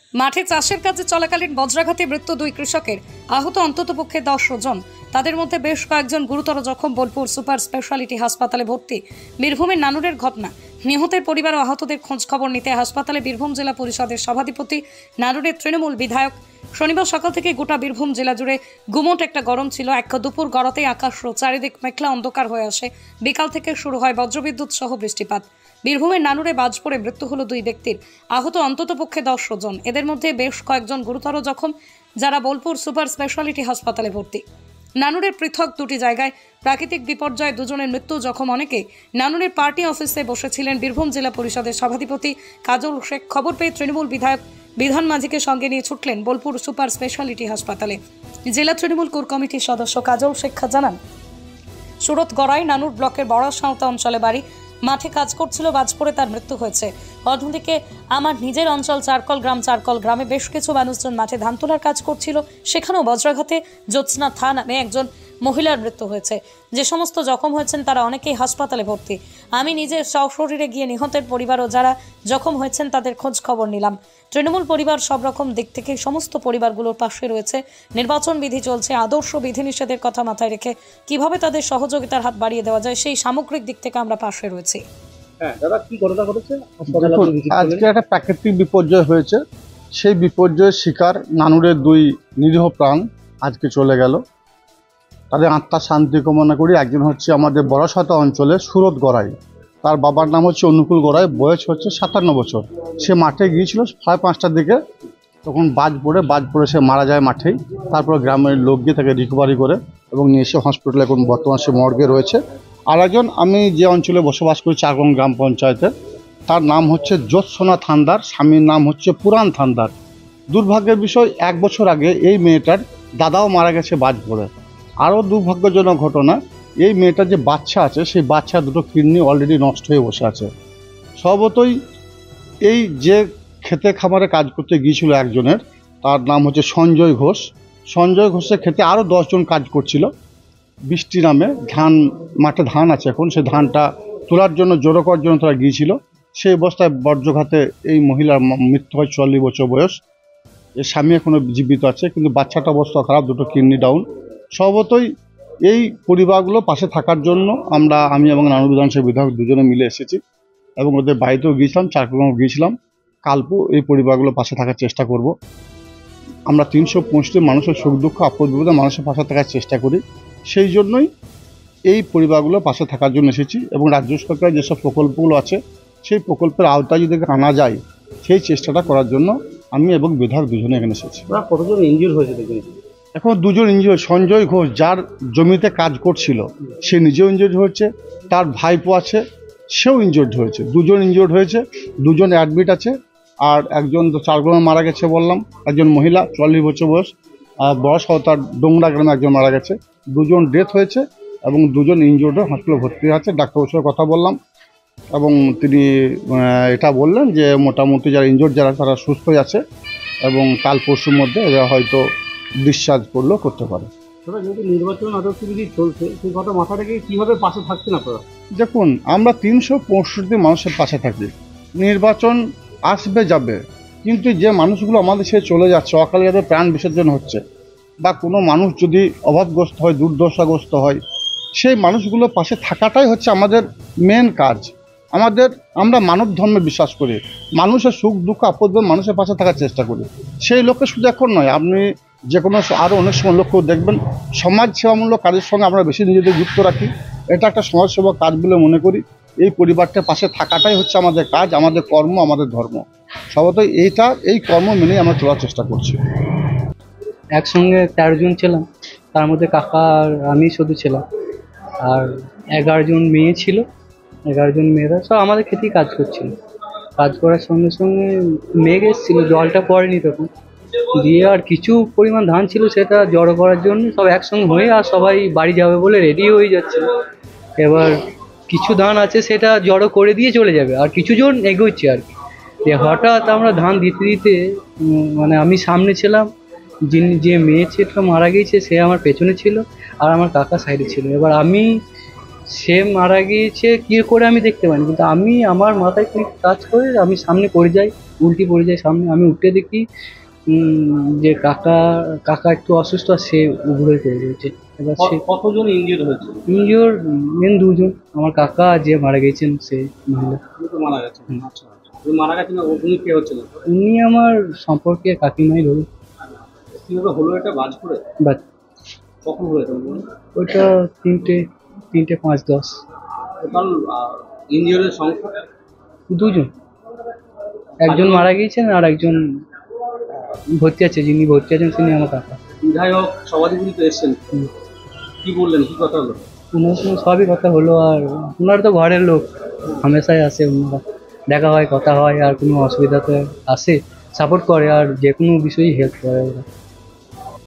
মাঠে চাষের কাজে চলাকালীন বজ্রাঘাতে মৃত্যু দুই কৃষকের, আহত অন্ততপক্ষে 10 জন। তাদের মধ্যে বেশ কয়েকজন গুরুতর জখম। বোলপুর সুপার স্পেশালিটি হাসপাতালে ভর্তি। বীরভূমের নানুরের ঘটনা। নিহতের পরিবার ও আহতদের খোঁজ খবর নিতে হাসপাতালে বীরভূম জেলা পরিষদের সভাধিপতি, নানুরের তৃণমূল বিধায়ক। শনিবার সকাল থেকে গোটা বীরভূম জেলা জুড়ে গুমোট একটা গরম ছিল। এক দুপুর গড়াতেই আকাশ চারিদিক মেঘলা অন্ধকার হয়ে আসে। বিকাল থেকে শুরু হয় বজ্রবিদ্যুৎ সহ বৃষ্টিপাত। বীরভূমের নানুরে বাজ পড়ে মৃত্যু হলো দুই ব্যক্তির, আহত অন্ততপক্ষে 10 জন। এদের মধ্যে বেশ কয়েকজন গুরুতর জখম, যারা বোলপুর সুপার স্পেশালিটি হাসপাতালে ভর্তি। নানুরের পৃথক দুটি জায়গায় প্রাকৃতিক বিপর্যয়ে দুজনের মৃত্যু, জখম অনেকে। নানুরের পার্টি অফিসে বসেছিলেন বীরভূম জেলা পরিষদের সভাধিপতি কাজল শেখ। খবর পেয়ে তৃণমূল বিধায়ক বিধান মাঝিকে সঙ্গে নিয়ে ছুটলেন বোলপুর সুপার স্পেশালিটি হাসপাতালে। জেলা তৃণমূল কোর কমিটির সদস্য কাজল শেখ জানান, সুরত গড়াই নানুর ব্লকের বড় সাঁওতা অঞ্চলে বাড়ি। মাঠে কাজ করছিল, বাজ পড়ে তার মৃত্যু হয়েছে। অন্যদিকে আমার নিজের অঞ্চল চারকল গ্রামে বেশ কিছু মানুষজন মাঠে ধান তোলার কাজ করছিল, সেখানেও বজ্রাঘাতে জ্যোৎস্না থা নামে একজন মহিলার মৃত্যু হয়েছে। যে সমস্ত জখম হয়েছেন তারা অনেকেই হাসপাতালে ভর্তি। আমি নিজে সশরীরে গিয়ে নিহতের পরিবার ও যারা জখম হয়েছেন তাদের খোঁজ খবর নিলাম। তৃণমূল পরিবার সব রকম দিক থেকে সমস্ত পরিবারগুলোর পাশে রয়েছে। নির্বাচন বিধি চলছে, আদর্শ বিধিনিষেধের কথা মাথায় রেখে কিভাবে তাদের সহযোগিতার হাত বাড়িয়ে দেওয়া যায় সেই সামগ্রিক দিক থেকে আমরা পাশে রয়েছি। আজকে একটা প্রাকৃতিক বিপর্যয় হয়েছে, সেই বিপর্যয়ের শিকার নানুরের দুই নিরীহ প্রাণ আজকে চলে গেল। তাদের আত্মার শান্তি কামনা করি। একজন হচ্ছে আমাদের বড়সাঁওতা অঞ্চলে সুরত গড়াই, তার বাবার নাম হচ্ছে অনুকূল গড়াই, বয়স হচ্ছে 57 বছর। সে মাঠে গিয়েছিল 5:30টার দিকে, তখন বাজ পড়ে সে মারা যায় মাঠেই। তারপর গ্রামের লোক গিয়ে তাকে রিকভারি করে এবং নিয়ে এসে হসপিটালে এখন বর্তমান সে মর্গে রয়েছে। আর একজন, আমি যে অঞ্চলে বসবাস করি চারকং গ্রাম পঞ্চায়েতের, তার নাম হচ্ছে জ্যোৎস্না থান্দার, স্বামীর নাম হচ্ছে পুরাণ থান্দার। দুর্ভাগ্যের বিষয়, 1 বছর আগে এই মেয়েটার দাদাও মারা গেছে বাজ পড়ে। আরও দুর্ভাগ্যজনক ঘটনা, এই মেয়েটার যে বাচ্চা আছে সেই বাচ্চা দুটো কিডনি অলরেডি নষ্ট হয়ে বসে আছে। স্বভাবতই এই যে খেতে খামারে কাজ করতে গিয়েছিল একজনের, তার নাম হচ্ছে সঞ্জয় ঘোষ। সঞ্জয় ঘোষের ক্ষেতে আরও 10 জন কাজ করছিল। বৃষ্টি নামে মাঠে ধান আছে, এখন সেই ধানটা তোলার জন্য, জড়ো করার জন্য তারা গিয়েছিল। সেই অবস্থায় বজ্রঘাতে এই মহিলার মৃত্যু হয়। 40 বছর বয়স। এর স্বামী এখনও জীবিত আছে, কিন্তু বাচ্চাটা অবস্থা খারাপ, দুটো কিডনি ডাউন। স্বভাবতই এই পরিবারগুলো পাশে থাকার জন্য আমি এবং নানুর বিধানসভা বিধায়ক দুজনে মিলে এসেছি এবং ওদের বাড়িতেও গিয়েছিলাম, চারকোনাও গিয়েছিলাম। কালপু এই পরিবারগুলো পাশে থাকার চেষ্টা করব। আমরা 365 মানুষের সুখ দুঃখ আপদ বিপদে মানুষের পাশে থাকার চেষ্টা করি। সেই জন্যই এই পরিবারগুলো পাশে থাকার জন্য এসেছি এবং রাজ্য সরকারের যেসব প্রকল্পগুলো আছে সেই প্রকল্পের আওতায় যদি আনা যায় সেই চেষ্টাটা করার জন্য আমি এবং বিধায়ক দুজনে এখানে এসেছি। কতজন ইনজিওর হয়েছে দেখুন? এখন 2 জন ইনজিওর। সঞ্জয় ঘোষ যার জমিতে কাজ করছিল সে নিজেও ইনজিওর্ড হয়েছে, তার ভাইপো আছে সেও ইনজিওর্ড হয়েছে। 2 জন ইনজিওর্ড হয়েছে, 2 জন অ্যাডমিট আছে। আর একজন তো চারগ্রামে মারা গেছে বললাম, একজন মহিলা 40 বছর বয়স। আর বড়সাঁওতার ডোংরা গ্রামে একজন মারা গেছে। 2 জন ডেথ হয়েছে এবং 2 জন ইনজিওর্ড হসপিটালে ভর্তি আছে। ডাক্তারের সঙ্গে কথা বললাম এবং তিনি এটা বললেন যে মোটামুটি যারা ইনজিওর্ড তারা সুস্থই আছে এবং কাল পরশুর মধ্যে এরা হয়তো ডিসচার্জ করতে পারে। যেহেতু নির্বাচন আদর্শ বিধি চলছে, সেই কথা মাথা রেখে কীভাবে পাশে থাকছেন আপনারা? দেখুন, আমরা 365 মানুষের পাশে থাকি। নির্বাচন আসবে যাবে, কিন্তু যে মানুষগুলো আমাদের সে চলে যাচ্ছে, অকালে যাদের প্রাণ বিসর্জন হচ্ছে, বা কোনো মানুষ যদি অভাবগ্রস্ত হয়, দুর্দশাগ্রস্ত হয়, সেই মানুষগুলো পাশে থাকাটাই হচ্ছে আমাদের মেন কাজ। আমরা মানব ধর্মে বিশ্বাস করি, মানুষের সুখ দুঃখ আপদ মানুষের পাশে থাকার চেষ্টা করি। সেই লক্ষ্যে শুধু এখন নয়, আপনি যে কোনো আরও অনেক সময় লক্ষ্য দেখবেন, সমাজ সেবামূলক কাজের সঙ্গে আমরা বেশি নিজেদের যুক্ত রাখি। এটা একটা সমাজসেবা কাজ বলে মনে করি। এই পরিবারটার পাশে থাকাটাই হচ্ছে আমাদের কাজ, আমাদের কর্ম, আমাদের ধর্ম। স্বভাবতই এই কর্ম মেনেই আমরা চলার চেষ্টা করছি। একসঙ্গে 13 জন ছিলাম, তার মধ্যে কাকা আর আমি শুধু ছিলাম। আর 11 জন মেয়ে ছিল। 11 জন মেয়েরা সব আমাদের ক্ষেতেই কাজ করছিল। কাজ করার সঙ্গে সঙ্গে মেঘ এসেছিলো, জলটা পড়েনি তখন। দিয়ে আর কিছু পরিমাণ ধান ছিল, সেটা জড়ো করার জন্য সব একসঙ্গে হয়ে আর সবাই বাড়ি যাবে বলে রেডি হয়ে যাচ্ছে। এবার কিছু ধান আছে সেটা জড়ো করে দিয়ে চলে যাবে, আর কিছু জন এগোচ্ছে আর কি। হঠাৎ আমরা ধান দিতে দিতে মানে আমি সামনে ছিলাম, যে মেয়ে ছেলেটা মারা গিয়েছে সে আমার পেছনে ছিল আর আমার কাকা সাইডে ছিল। এবার সে মারা গিয়েছে কী করে আমি দেখতে পাইনি, কিন্তু আমার মাথায় খানিক কাজ করে আমি সামনে পড়ে যাই। উল্টি পড়ে যায় সামনে। আমি উঠে দেখি যে কাকা কাকা একটু অসুস্থ, আর সে উবুড়ে পড়ে রয়েছে। এবার সে কতজন ইনজিওর হয়েছে? ইনজিওর মেন দুজন, আমার কাকা আর যে মারা গেছেন সে মহিলা। উনি তো মারা গেছেন। আচ্ছা আচ্ছা, উনি মারা গেছেন, উনি কে হচ্ছিলেন? উনি আমার সম্পর্কে কাকিমাই ধরুন। কিভাবে হলো এটা বাজ করে? বাট কখন হলো এটা বলুন? ওইটা 3:05-10। টোটাল ইনজিওরের সংখ্যা? দুজন, একজন মারা গিয়েছেন আর একজন ভর্তি আছে। যিনি ভর্তি আছেন তিনি আমার কাকা। বিধায়ক সভাধিপতি তো এসছেন, হুম। কি বললেন, কি কথা হলো? ওনার সঙ্গে সবই কথা হলো, আর ওনার তো ঘরের লোক, হামেশাই আসে ওনারা, দেখা হয় কথা হয়, আর কোনো অসুবিধাতে আসে সাপোর্ট করে, আর যে কোনো বিষয়েই হেল্প করে ওরা।